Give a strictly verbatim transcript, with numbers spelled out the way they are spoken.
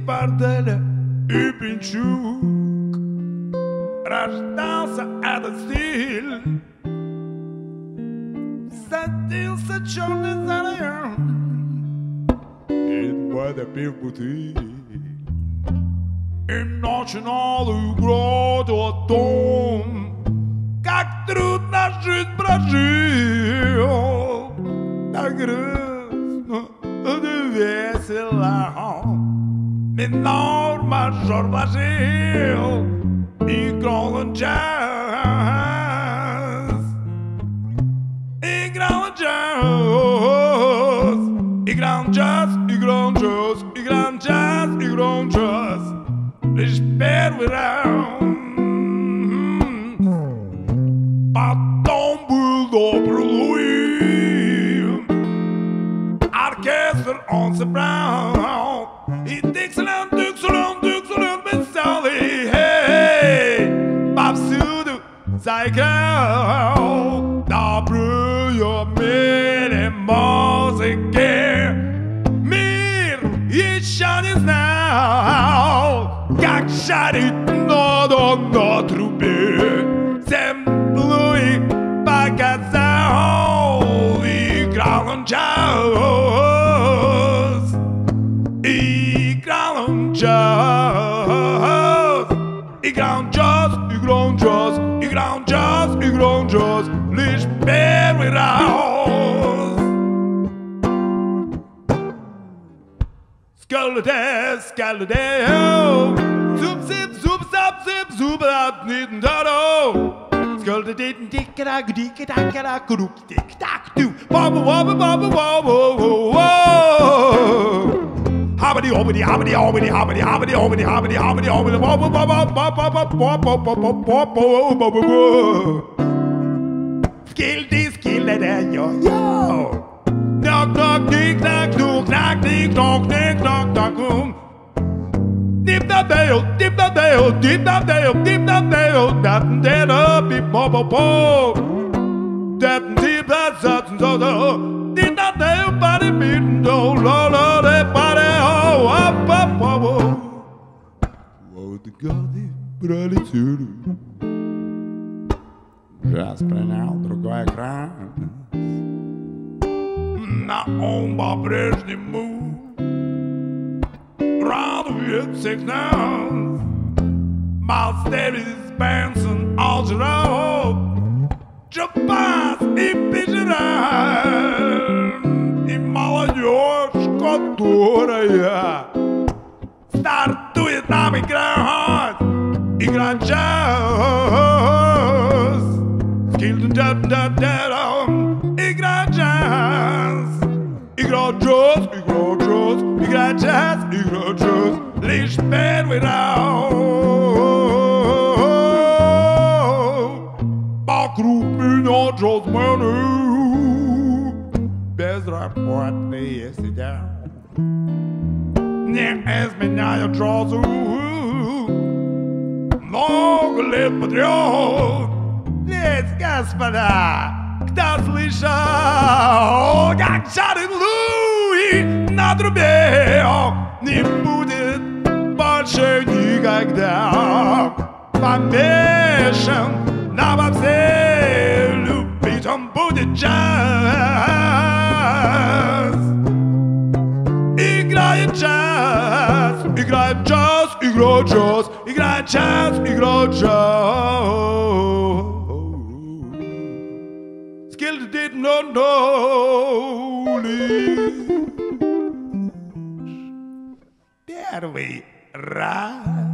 борделя и пинчук рождался этот стиль. Садился черный заряд и подопив бутыль. И начинал играть о том, как трудно жизнь прожил, так грустно и весело. Минор мажор вложил, играл он джаз, играл он джаз, играл он джаз, играл он джаз, играл он джаз, играл он джаз. Лишь первый раунд. Потом был добрый Луи, оркестр он собрал, и Диксиленд, Диксиленд, Диксиленд веселый, эй, повсюду заиграл добрую мире музыки. Мир еще не знал, как шарить надо на трубе. Всем Луи показал, играл он джаз, играл он джаз, играл он джаз, играл он джаз, играл он джаз, играл он джаз, лишь первый раз. Скалде, скалде, зуб-зип, зуб-зап-зип, зуб-зап-нит-даро. Скалде-дит-дик-дак-дик-дак-дак-дик-дак-ду. Баба-баба-баба-баба-баба. Habadi-obadi, habadi-obadi, habadi-habadi, habadi, habadi, habadi, habadi, baba-baba-baba-baba-baba-baba-baba. Skildi-skilde-yo-yo. Knock-knock-dick-knock-knock-knock-dick-knock-knock-dick-knock-knock. Dip-da-dale, dip-da-dale, dip-da-dale, dip-da-dale, dat-da-da, bip-bo-bo-bo. Dat-dip-da-da-da-da, dip-da-dale, body-beat-do, lo-lo-de-body-oh, up-up-up-oh. Вот годы пролетели, джаз принял другой экран, но он по-прежнему радует всех нас. Майлз Дэвис, Бенсон, Алджеров, Джапаз и Пижеран, и молодежь, которая стартует нам играть, играть джаз. Скилден-да-да-да-дам, играть джаз, играть джаз, играть джаз, играть джаз, играть джаз, лишь первый раунд. Вокруг меня джазмены безработные сидят, не изменяют джазу много лет подряд. Ведь, господа, кто слышал, как шарит Луи на трубе, не будет больше никогда помешан на бобсе. Любить он будет джаз. Играет джаз, играет джаз, играет джаз, играет джаз, играет джаз. Skills did not know лишь первый раз.